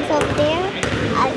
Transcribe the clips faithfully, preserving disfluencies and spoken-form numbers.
things over there. I'll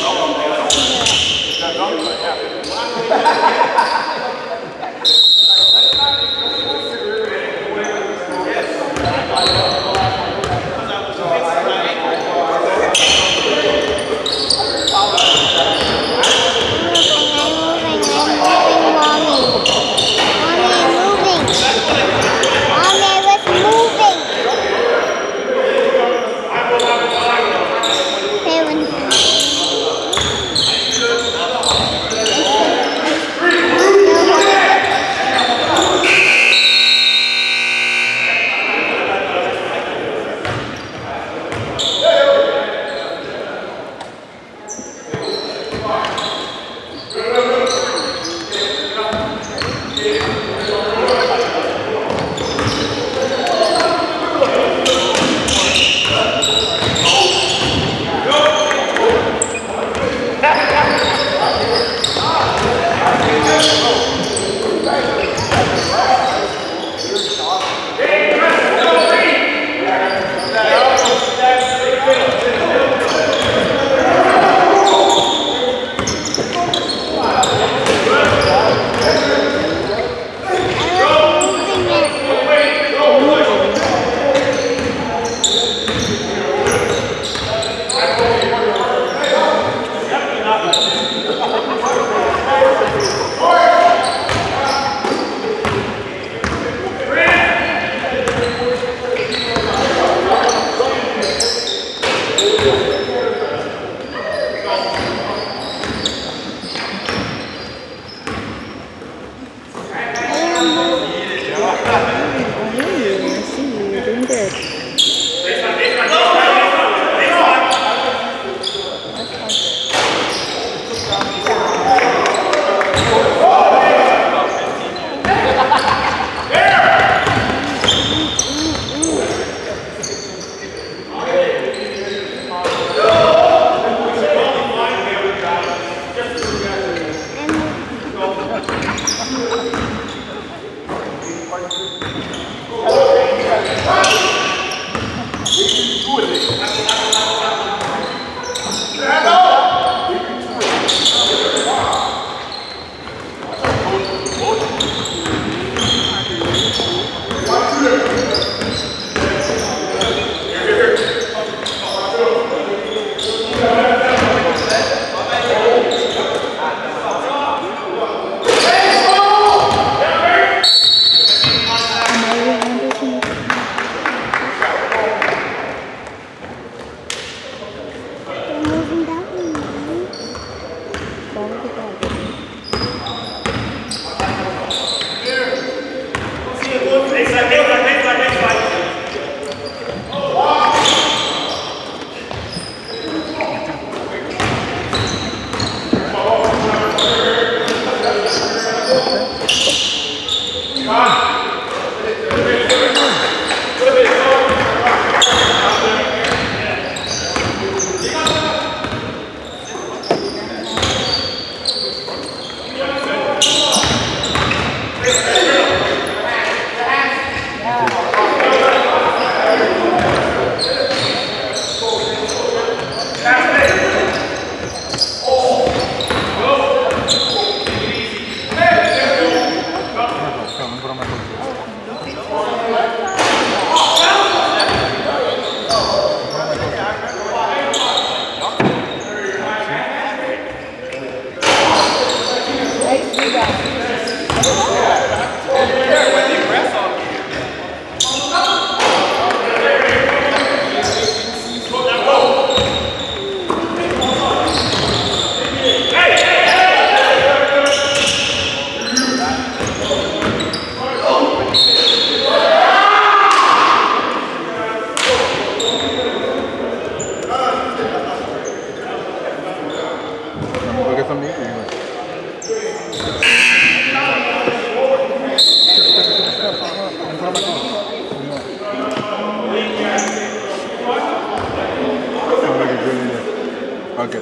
Okay.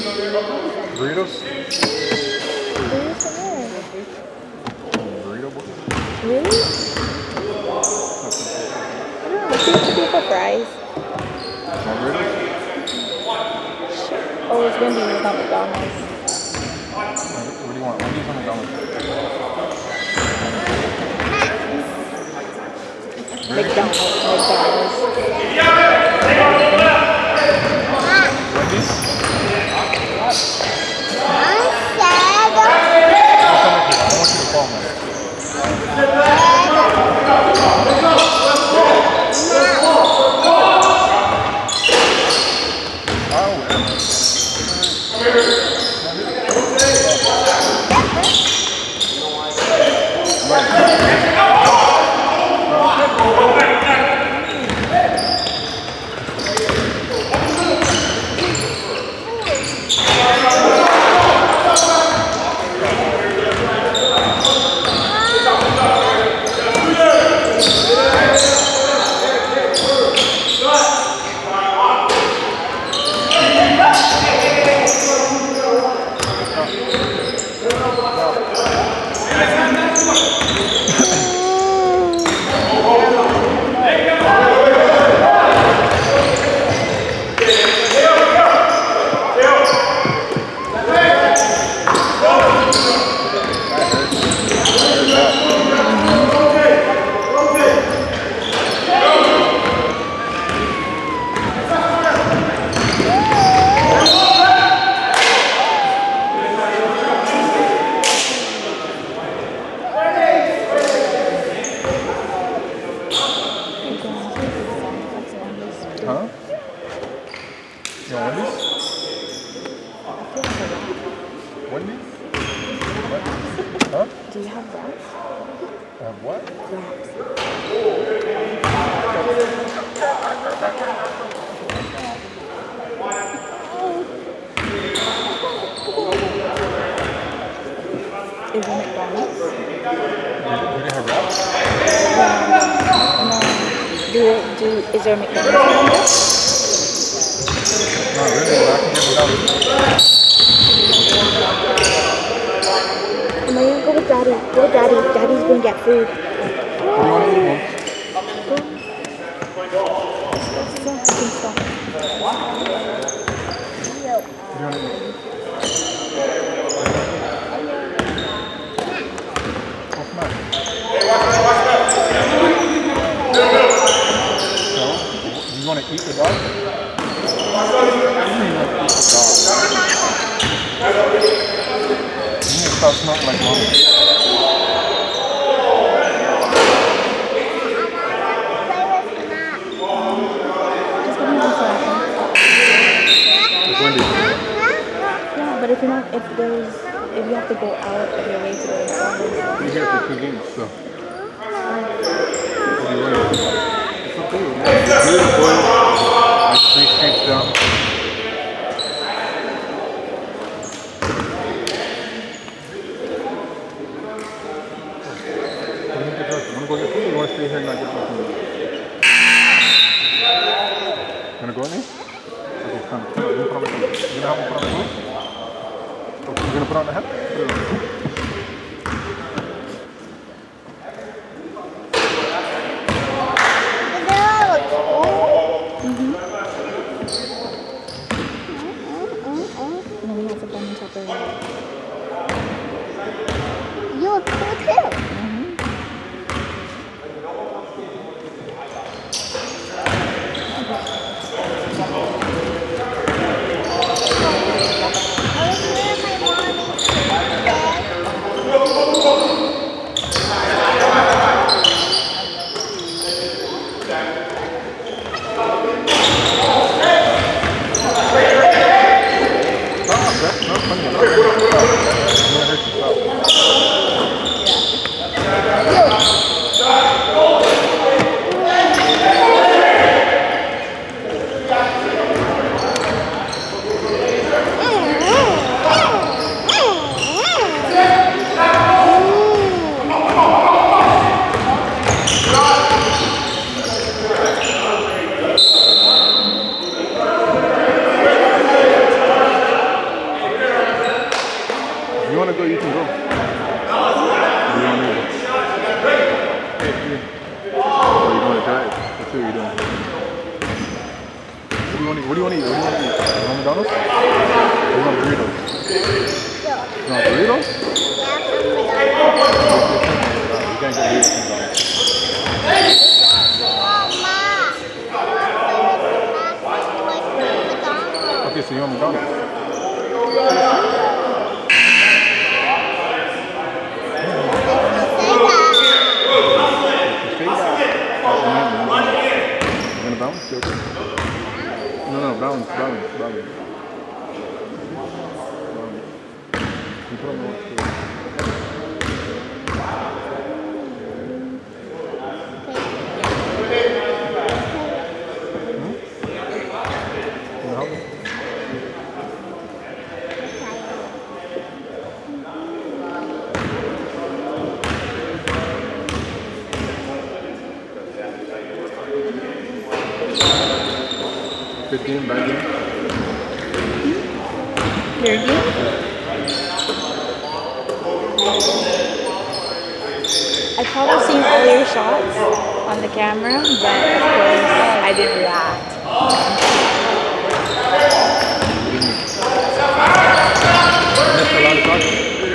Burritos? Burrito boy? Really? I don't know. What do you do for fries? More burritos? Oh, it's Wendy's, it's not McDonald's. What do you want? Wendy's or McDonald's? McDonald's. McDonald's. Wendy's? I want you to fall, man. Huh? You want Wendy's? Wendy's? What? Huh? Do you have wraps? Have what? Wraps. Is it McDonald's? Do, do they have wraps? Um, no. Do, do, is there a McDonald's? Not really, but I can get McDonald's. I'm gonna go with Daddy. Go with Daddy. Daddy's gonna get food. What do you want to eat, man? Stop. Stop. What do you want to eat? Oh, come on. So, you want to eat the dog? You want to eat the dog. You need to stop smelling like mommy. Yeah, but if you're not, if there's, if you have to go out of your way to go to McDonald's. You're here for two games, so. What do you want? It's okay. It's beautiful. Like three streets down. What do you get dressed? You want to go get food or you want to stay here and not get dressed? You want to go with me? Okay, come. You're going to put on the hat? You're going to put on the hat? Okay, you're going to put on the hat? Put it on. You look cool too. Mm-hmm. balance, balance, balance. You put on the watch too. Hmm? Can you help me? Good game, bad game? Your game? I've probably seen all your shots on the camera, but of course I didn't react. Missed a lot of shots?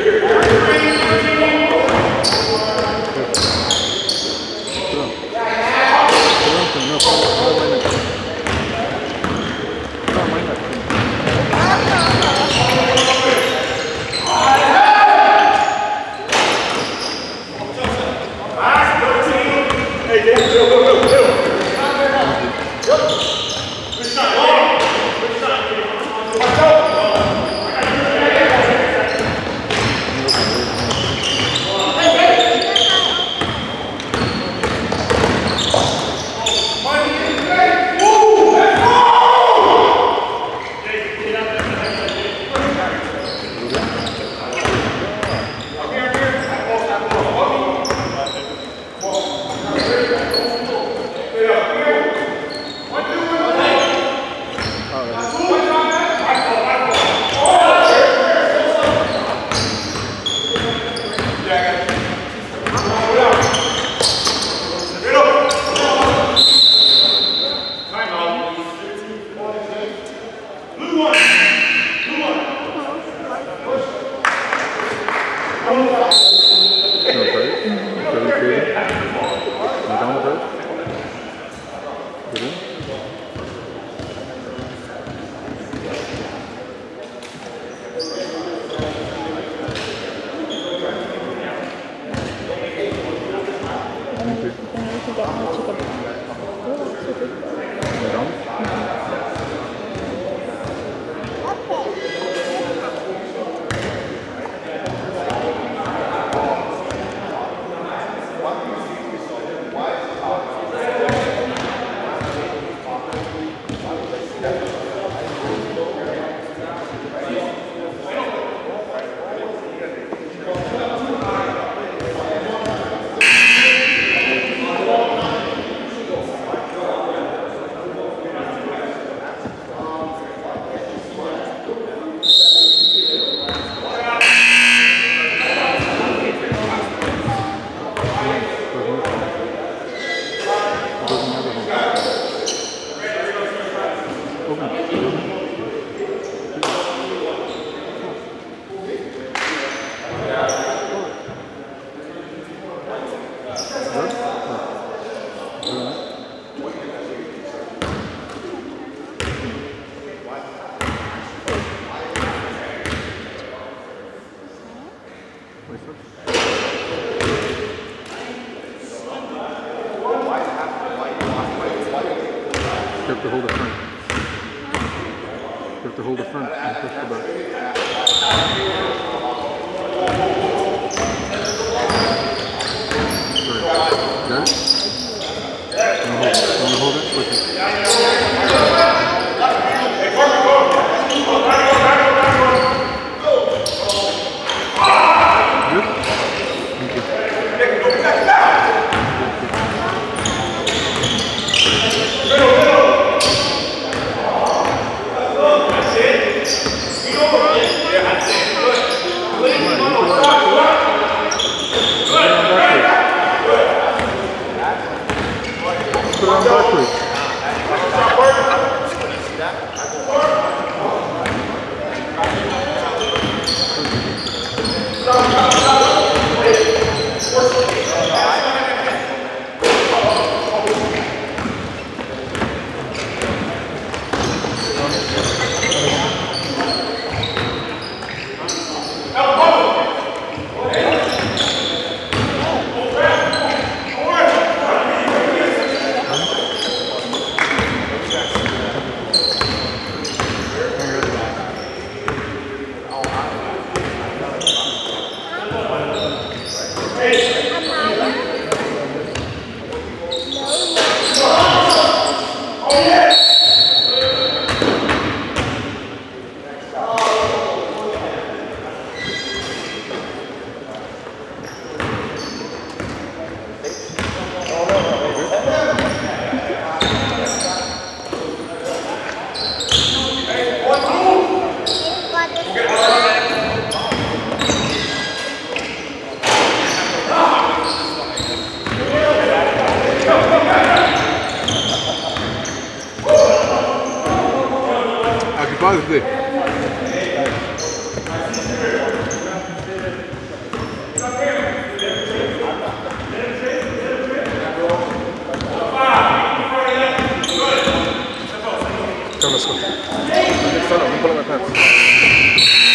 You have to hold the front. You have to hold the front and push the back. Sorry. Got it? You want to hold it? You want to hold it? Push it. Good? Thank you. Put it on backwards. How is it? Come, let's go. Stand up, don't pull up my pants.